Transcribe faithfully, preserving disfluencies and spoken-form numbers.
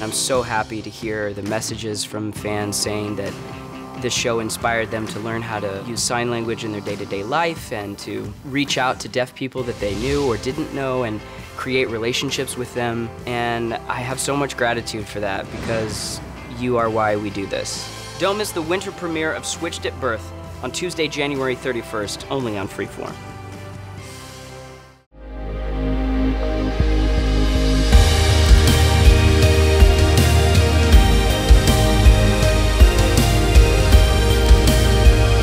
I'm so happy to hear the messages from fans saying that this show inspired them to learn how to use sign language in their day-to-day life and to reach out to deaf people that they knew or didn't know and create relationships with them. And I have so much gratitude for that because you are why we do this. Don't miss the winter premiere of Switched at Birth on Tuesday, January thirty-first, only on Freeform.